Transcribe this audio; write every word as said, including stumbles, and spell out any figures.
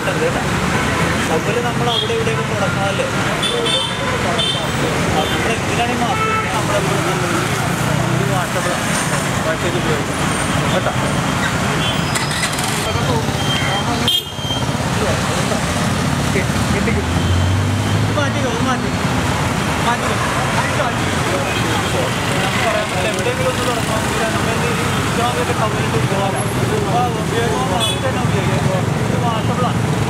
മാറ്റരുത് കേട്ടോ. അതുപോലെ നമ്മൾ അവിടെ ഇവിടെയൊക്കെ തുടങ്ങാമല്ലേ. നമ്മൾ എന്തിനാണ് ഈ മാസം നമ്മളെ ഇത് വാട്ടബിളാണ് വാട്ടേജ് ഉപയോഗിക്കുന്നത് കേട്ടോ. മാറ്റിക്കോ മാറ്റി മാറ്റിക്കോ പറയാൻ പറ്റില്ല. എവിടെയെങ്കിലും ഒന്ന് തുടങ്ങണമെങ്കിൽ നമ്മൾ ഇൻസ്റ്റാളൊക്കെ കവറിട്ട് പോകാം. അപ്പോൾ ഉപയോഗം മാറ്റി തന്നെ ഉപയോഗിക്കാം. ഇത് വാട്ടബിളാണ്.